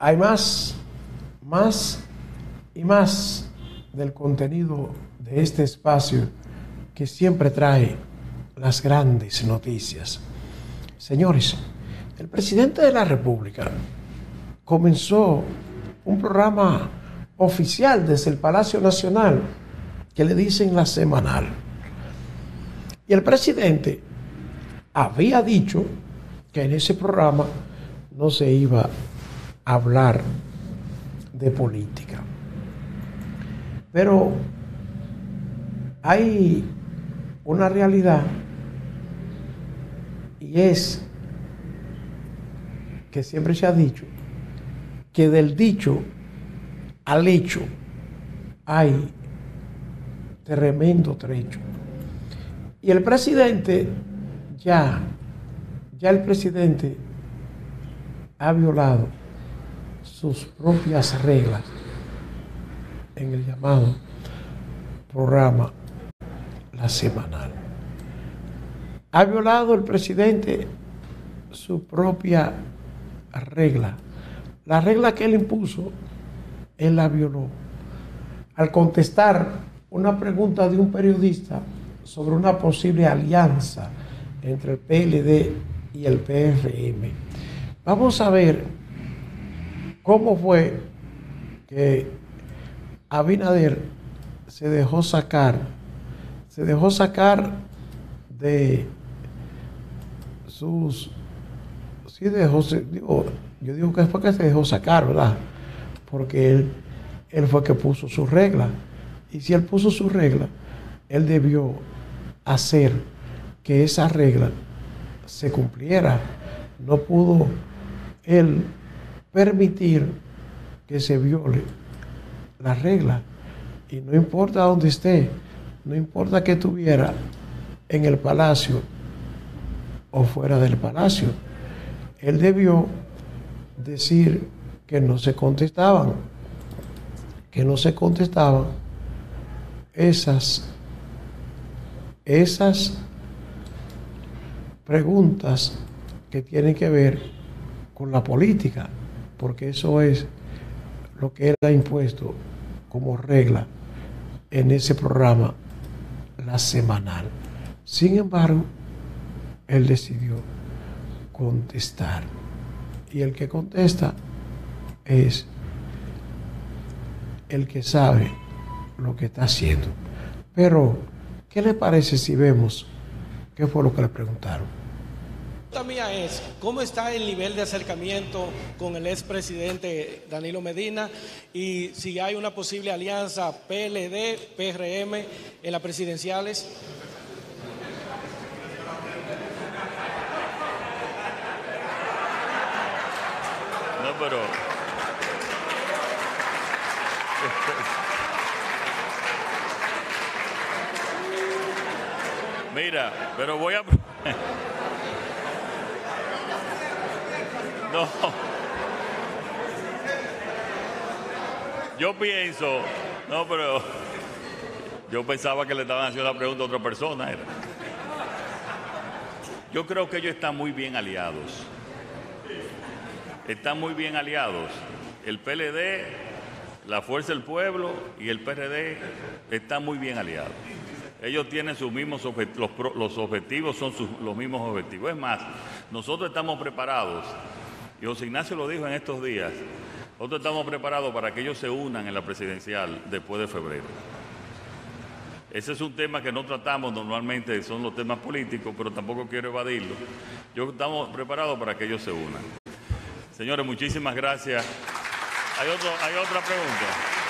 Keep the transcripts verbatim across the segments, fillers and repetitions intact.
hay más, más y más del contenido de este espacio que siempre trae las grandes noticias. Señores, el presidente de la República comenzó un programa oficial desde el Palacio Nacional que le dicen La Semanal. Y el presidente había dicho que en ese programa no se iba a hablar de política. Pero hay una realidad, y es que siempre se ha dicho que del dicho al hecho hay tremendo trecho. Y el presidente ya, ya el presidente ha violado sus propias reglas en el llamado programa La Semanal. Ha violado el presidente su propia regla. La regla que él impuso, él la violó. Al contestar una pregunta de un periodista sobre una posible alianza entre el P L D y el P R M. Vamos a ver cómo fue que Abinader se dejó sacar, se dejó sacar de sus, sí dejó, digo, yo digo que fue que se dejó sacar, ¿verdad? Porque él, él fue que puso su regla. Y si él puso su regla, él debió hacer que esa regla se cumpliera. No pudo él permitir que se viole la regla. Y no importa dónde esté, no importa que estuviera en el palacio o fuera del palacio, él debió decir que no se contestaban, que no se contestaban esas, esas preguntas que tienen que ver con la política, porque eso es lo que él ha impuesto como regla en ese programa La Semanal. Sin embargo, él decidió contestar, y el que contesta es el que sabe lo que está haciendo. Pero, ¿qué le parece si vemos qué fue lo que le preguntaron? La pregunta mía es, ¿cómo está el nivel de acercamiento con el expresidente Danilo Medina y si hay una posible alianza P L D, P R M en las presidenciales? No, pero... Mira, pero voy a... No. Yo pienso... No, pero... Yo pensaba que le estaban haciendo la pregunta a otra persona. Era. Yo creo que ellos están muy bien aliados. Están muy bien aliados. El P L D, la Fuerza del Pueblo y el P R D están muy bien aliados. Ellos tienen sus mismos objetivos, los, los objetivos son sus, los mismos objetivos. Es más, nosotros estamos preparados, y José Ignacio lo dijo en estos días, nosotros estamos preparados para que ellos se unan en la presidencial después de febrero. Ese es un tema que no tratamos normalmente, son los temas políticos, pero tampoco quiero evadirlo. Yo estamos preparados para que ellos se unan. Señores, muchísimas gracias. ¿Hay, otro, hay otra pregunta?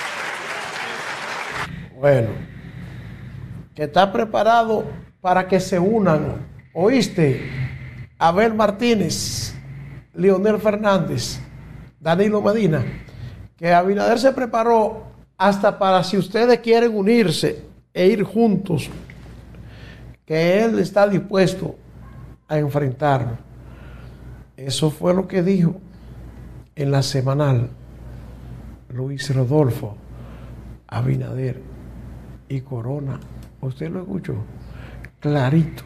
Bueno, que está preparado para que se unan, ¿oíste? Abel Martínez, Leonel Fernández, Danilo Medina, que Abinader se preparó hasta para si ustedes quieren unirse e ir juntos, que él está dispuesto a enfrentarlo. Eso fue lo que dijo en La Semanal Luis Rodolfo Abinader y Corona. ¿Usted lo escuchó? Clarito,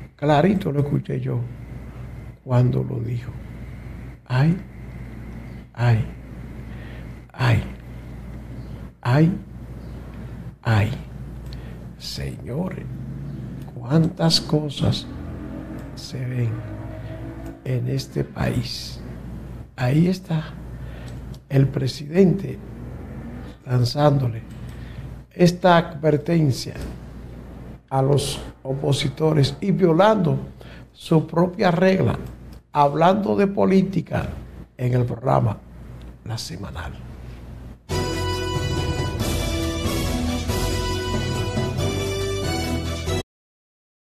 clarito lo escuché yo cuando lo dijo. Hay, ay, ay, ay, ay. Señores, cuántas cosas se ven en este país. Ahí está el presidente lanzándole esta advertencia a los opositores y violando su propia regla, hablando de política en el programa La Semanal.